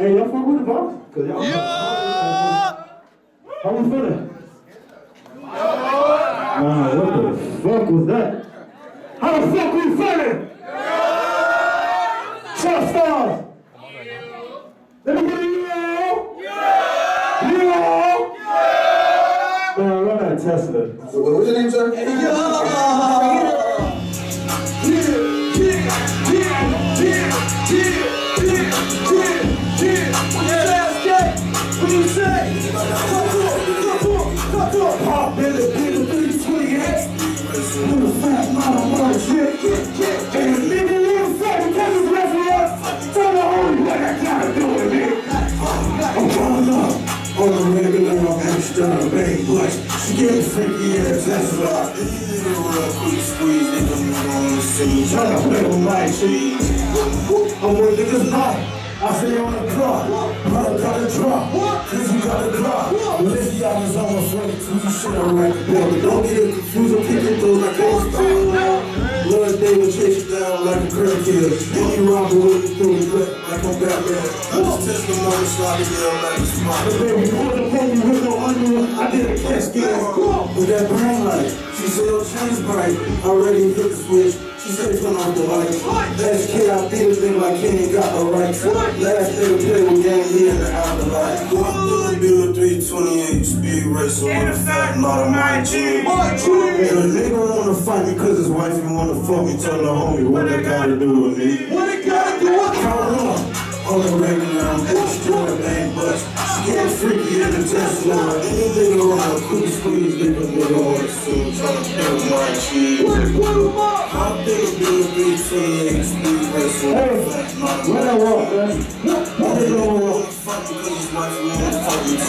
Hey, y'all fuck with the box? Cause y'all. Yeah. How we feeling? What the fuck was that? How the fuck we feeling? Trapstars. Let me get a yo. Yo. Man, run that Tesla. What's your name, sir? What do you say? Pop Billy, 328. Little fat mama, shit. And the nigga little fat because it's left me up. Tell the only way I gotta do it, nigga. I'm falling up on the regular, I'm extra big bush. She get a freaky ass Tesla. Tryna play with my shit. I'm with niggas night. I stay on the clock, but I gotta drop, cause you gotta drop. Well, if y'all is on my front, you shit alright, but don't get it confused, I'm kicking through like a Lord David chase you down like a crackhead. Any robber with me through the clip like I'm Batman. I just test them on the slide down like a smart. But baby, pull the pony with no underwear, I did a cascade. With that brain light, she said your chain's bright, I already hit the switch. She said turn off the lights. Last kid I beat a thing like he ain't got no rights. Last day to play with gang, he in the afterlife. Build 328 speed racer on the fat automatic G. And a nigga wanna fight me cause his wife he wanna fuck me. Tell the homie what that gotta do with me. What it gotta do with me? Count on the regular, I'm extra bang bust. She get freaky in the Tesla. Anything around, quick squeeze, nigga on the suit. Tryna build my cheese. I'm big, build 328 speed racer. Hey, where I walk, man? What they gonna walk? Fuck me cause his wife he wanna fuck me.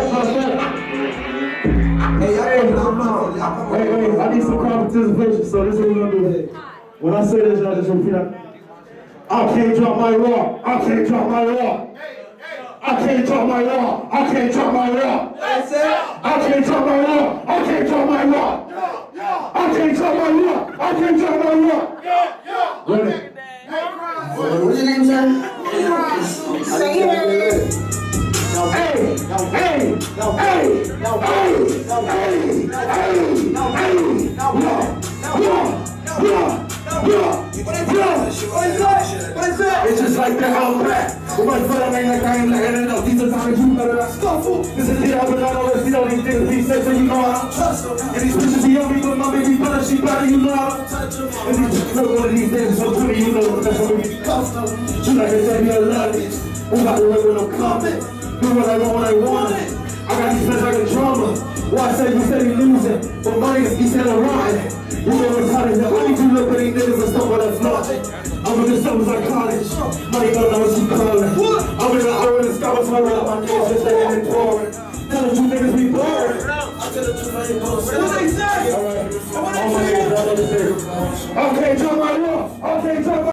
Hey, I need some participation, so this is what we're gonna do. When I say this, y'all just repeat that. I can't drop my rock. I can't drop my rock. I can't drop my rock. I can't drop my rock. That's it. I can't drop my rock. I can't drop my rock. I can't drop my rock. I can't drop my rock. Ready? What's your name, sir? Say it. Hey, hey, it's just like that, I'm back. But my brother ain't like I ain't letting it up. These are times you better not scuffle. This is the other night, always see all these things he said, so you know I don't trust him. And these bitches he on me, but my baby brother, she better, you know I don't touch him. And these bitches look one of these things, so pretty, you know that's what we custom. She like I said, you're luggage. Who got the way when I'm coming? Do what I want when I want it. I got these friends like a drama. Why say you said he losing? But money is he said I'm riding. You know what's hot as hell. I need you look at these niggas and stuff with a flaunting. I'm in the summers like college. Money don't know what you calling. I'm in the sky with my rap. My niggas just saying and pouring. Tell them you niggas be boring. I tell the truth, I ain't bullshit. What they say? Alright. All my niggas, all they say. Okay, drop my rough. Okay, drop my